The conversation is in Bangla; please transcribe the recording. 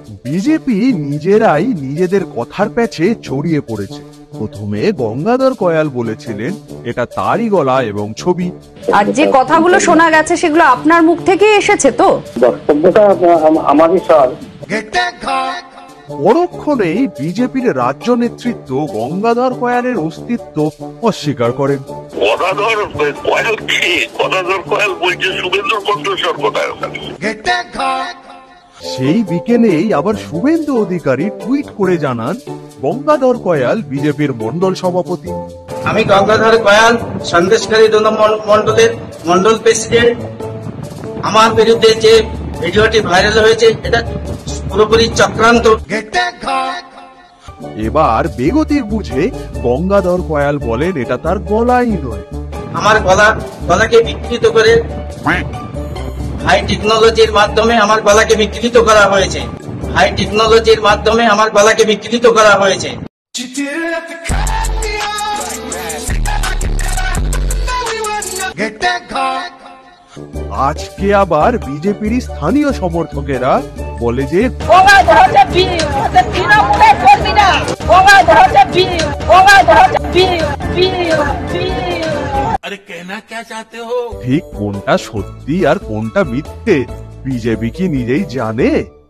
বিজেপি নিজেরাই নিজেদের কথার প্যাচে জড়িয়ে পড়েছে। প্রথমে গঙ্গাধর কয়াল বলেছিলেন এটা তারই গলা এবং ছবি, আর যে কথাগুলো শোনা গেছে সেগুলো আপনার মুখ থেকেই এসেছে। তো বক্তব্যটা আমারই স্যার। পরক্ষণেই বিজেপির রাজ্য নেতৃত্ব গঙ্গাধর কয়ালের অস্তিত্ব অস্বীকার করেন। গদাধর কয়াল বলছে শুভেন্দুর কণ্ঠস্বর কোথায় ওখানে। সেই বিকেলেই আবার শুভেন্দু অধিকারী টুইট করে জানান গঙ্গাধর কয়াল বিজেপির মন্ডল সভাপতি। আমি গঙ্গাধর কয়াল সন্দেশখালী 2 নম্বর মন্ডলের মন্ডল প্রেসিডেন্ট। আমার বিরুদ্ধে যে ভিডিওটি ভাইরাল হয়েছে এটা পুরোপুরি চক্রান্ত। এবার বেগতিক বুঝে গঙ্গাধর কয়াল বলেন এটা তার গলাই নয়, আমার গলাকে বিকৃত করে হাই টেকনোলজির মাধ্যমে আমার গলাকে বিকৃত করা হয়েছে। হাই টেকনোলজির মাধ্যমে আমার গলাকে বিকৃত করা হয়েছে। আজকে আবার বিজেপির স্থানীয় সমর্থকেরা বলে যে ঠিক কোনটা সত্যি আর কোনটা মিথ্যে বিজেপি কি নিজেই জানে?